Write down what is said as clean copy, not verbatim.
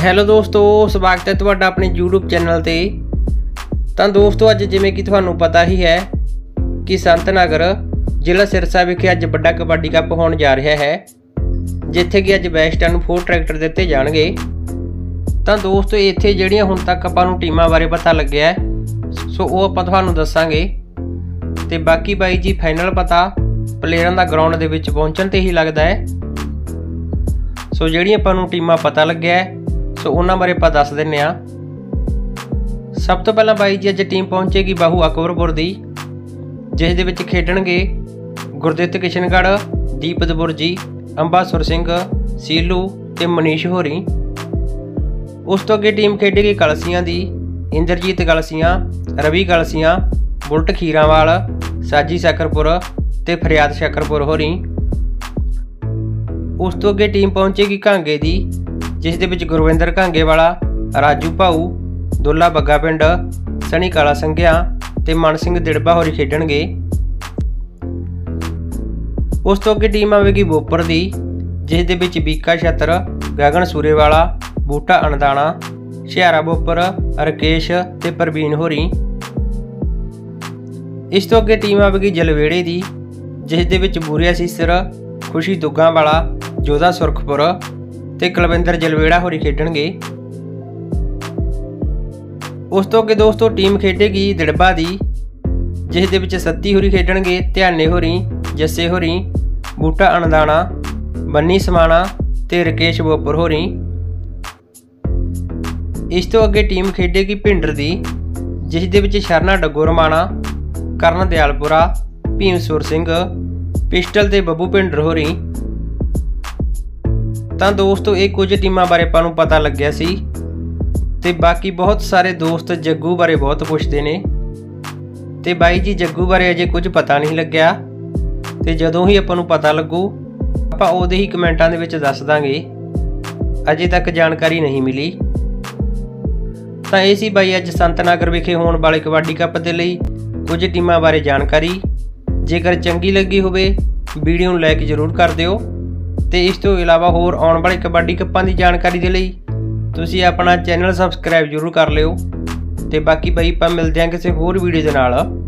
Hello ਦੋਸਤੋ, ਸਵਾਗਤ ਹੈ ਤੁਹਾਡਾ ਆਪਣੇ YouTube ਚੈਨਲ ਤੇ। ਤਾਂ ਦੋਸਤੋ ਅੱਜ ਜਿਵੇਂ ਕਿ ਤੁਹਾਨੂੰ ਪਤਾ ਹੀ ਹੈ ਕਿ ਸੰਤ ਨਗਰ ਜ਼ਿਲ੍ਹਾ ਸਿਰਸਾ ਵਿਖੇ ਅੱਜ ਵੱਡਾ ਕਬੱਡੀ ਕੱਪ ਹੋਣ ਜਾ ਰਿਹਾ ਹੈ, ਜਿੱਥੇ ਕਿ ਅੱਜ ਬੈਸਟਾਂ ਨੂੰ 4 ਟਰੈਕਟਰ ਦਿੱਤੇ ਜਾਣਗੇ। ਤਾਂ ਦੋਸਤੋ ਇੱਥੇ ਜਿਹੜੀਆਂ ਹੁਣ ਤੱਕ ਆਪਾਂ ਨੂੰ ਟੀਮਾਂ ਬਾਰੇ ਪਤਾ ਲੱਗਿਆ ਹੈ, ਸੋ ਉਹ ਆਪਾਂ ਤੁਹਾਨੂੰ ਦੱਸਾਂਗੇ। ਤੇ ਬਾਕੀ ਬਾਈ ਜੀ ਫਾਈਨਲ ਪਤਾ ਪਲੇਅਰਾਂ ਦਾ ਗਰਾਊਂਡ ਦੇ ਵਿੱਚ ਪਹੁੰਚਣ ਤੇ ਹੀ ਲੱਗਦਾ ਹੈ। ਸੋ ਜਿਹੜੀਆਂ ਆਪਾਂ ਨੂੰ ਟੀਮਾਂ ਪਤਾ ਲੱਗਿਆ ਹੈ, ਸੋ ਉਹਨਾਂ ਬਾਰੇ ਆਪਾਂ ਦੱਸ ਦਿੰਦੇ ਹਾਂ। ਸਭ ਤੋਂ ਪਹਿਲਾਂ ਬਾਈ ਜੀ ਅੱਜ ਟੀਮ ਪਹੁੰਚੇਗੀ ਬਾਹੂ ਅਕਬਰਪੁਰ ਦੀ, ਜਿਸ ਦੇ ਵਿੱਚ ਖੇਡਣਗੇ ਗੁਰਦਿੱਤ ਕਿਸ਼ਨਗੜ੍ਹ, ਦੀਪਤ ਬੁਰਜੀ, ਅੰਬਾਸੁਰ ਸਿੰਘ, ਸੀਲੂ ਤੇ ਮਨੀਸ਼ ਹੋਰੀ। ਉਸ ਤੋਂ ਅੱਗੇ ਟੀਮ ਖੇਡੇਗੀ ਕਲਸੀਆਂ ਦੀ, ਇੰਦਰਜੀਤ ਕਲਸੀਆਂ, ਰਵੀ ਕਲਸੀਆਂ, ਬੁਲਟ ਖੀਰਾਂਵਾਲ, ਸਾਜੀ ਸ਼ਕਰਪੁਰ ਤੇ ਫਰਿਆਦ ਸ਼ਕਰਪੁਰ ਹੋਰੀ। ਉਸ ਤੋਂ ਅੱਗੇ ਟੀਮ ਪਹੁੰਚੇਗੀ ਘਾਂਗੇ ਦੀ, ਜਿਸ ਦੇ ਵਿੱਚ ਗੁਰਵਿੰਦਰ ਘਾਂਗੇ ਵਾਲਾ, ਰਾਜੂ ਭਾਊ, ਦੁੱਲਾ ਬੱਗਾ ਪਿੰਡ, ਸਣੀ ਕਾਲਾ ਸੰਘਿਆ ਤੇ ਮਨ ਸਿੰਘ ਦਿੜਬਾ ਹੋਰੀ ਖੇਡਣਗੇ। ਉਸ ਤੋਂ ਅੱਗੇ ਟੀਮ ਆਵੇਗੀ ਬੋਪਰ ਦੀ, ਜਿਸ ਦੇ ਵਿੱਚ ਬੀਕਾ ਛੱਤਰ, ਗਗਨ ਸੂਰੇਵਾਲਾ, ਬੂਟਾ ਅਣਦਾਣਾ, ਹੁਸ਼ਿਆਰਾ ਬੋਪਰ, ਰਕੇਸ਼ ਤੇ ਪ੍ਰਵੀਨ ਹੋਰੀ। ਇਸ ਤੋਂ ਅੱਗੇ ਟੀਮ ਆਵੇਗੀ ਜਲਵੇੜੇ ਦੀ, ਜਿਸ ਦੇ ਵਿੱਚ ਬੂਰੀਆ ਸੀਸਰ, ਖੁਸ਼ੀ ਦੁੱਗਾ ਵਾਲਾ, ਜੋਧਾ ਸੁਰਖਪੁਰ ਤੇ ਕੁਲਵਿੰਦਰ ਜਲਵੇੜਾ ਹੋਰੀ ਖੇਡਣਗੇ। ਉਸ ਤੋਂ ਅੱਗੇ ਦੋਸਤੋ ਟੀਮ ਖੇਡੇਗੀ ਦਿੜਬਾ ਦੀ, ਜਿਸ ਦੇ ਵਿੱਚ ਸੱਤੀ ਹੋਰੀ ਖੇਡਣਗੇ, ਧਿਆਨੇ ਹੋਰੀ, ਜੱਸੇ ਹੋਰੀ, ਬੂਟਾ ਅਣਦਾਣਾ, ਬੰਨੀ ਸਮਾਣਾ ਤੇ ਰਕੇਸ਼ ਬੋਪਰ ਹੋਰੀ। ਇਸ ਤੋਂ ਅੱਗੇ ਟੀਮ ਖੇਡੇਗੀ ਭਿੰਡਰ ਦੀ, ਜਿਸ ਦੇ ਵਿੱਚ ਸ਼ਰਨਾ ਡੱਗੋ ਰਮਾਣਾ, ਕਰਨ ਦਿਆਲਪੁਰਾ, ਭੀਮ ਸੁਰ ਸਿੰਘ, ਪਿਸਟਲ ਤੇ ਬੱਬੂ ਭਿੰਡਰ ਹੋਰੀ। ਤਾਂ ਦੋਸਤੋ ਇਹ ਕੁਝ ਟੀਮਾਂ ਬਾਰੇ ਆਪਾਂ ਨੂੰ ਪਤਾ ਲੱਗਿਆ ਸੀ। ਤੇ ਬਾਕੀ ਬਹੁਤ ਸਾਰੇ ਦੋਸਤ ਜੱਗੂ ਬਾਰੇ ਬਹੁਤ ਪੁੱਛਦੇ ਨੇ, ਤੇ ਬਾਈ ਜੀ ਜੱਗੂ ਬਾਰੇ ਅਜੇ ਕੁਝ ਪਤਾ ਨਹੀਂ ਲੱਗਿਆ, ਤੇ ਜਦੋਂ ਹੀ ਆਪਾਂ ਨੂੰ ਪਤਾ ਲੱਗੂ ਆਪਾਂ ਉਹਦੇ ਹੀ ਕਮੈਂਟਾਂ ਦੇ ਵਿੱਚ ਦੱਸ ਦਾਂਗੇ। ਅਜੇ ਤੱਕ ਜਾਣਕਾਰੀ ਨਹੀਂ ਮਿਲੀ। ਤਾਂ ਇਹ ਸੀ ਬਾਈ ਅੱਜ ਸੰਤ ਨਗਰ ਵਿਖੇ ਹੋਣ ਵਾਲੇ ਕਬੱਡੀ ਕੱਪ ਦੇ ਲਈ ਕੁਝ ਟੀਮਾਂ ਬਾਰੇ ਜਾਣਕਾਰੀ। ਜੇਕਰ ਚੰਗੀ ਲੱਗੀ ਹੋਵੇ ਵੀਡੀਓ ਨੂੰ ਲਾਈਕ ਜ਼ਰੂਰ ਕਰ ਦਿਓ, ਤੇ ਇਸ ਤੋਂ ਇਲਾਵਾ ਹੋਰ ਆਉਣ ਵਾਲੇ ਕਬੱਡੀ ਕੱਪਾਂ ਦੀ ਜਾਣਕਾਰੀ ਦੇ ਲਈ ਤੁਸੀਂ ਆਪਣਾ ਚੈਨਲ ਸਬਸਕ੍ਰਾਈਬ ਜ਼ਰੂਰ ਕਰ ਲਿਓ। ਤੇ ਬਾਕੀ ਬਾਈ ਆਪਾਂ ਮਿਲਦੇ ਹਾਂ ਕਿਸੇ ਹੋਰ ਵੀਡੀਓ ਦੇ ਨਾਲ।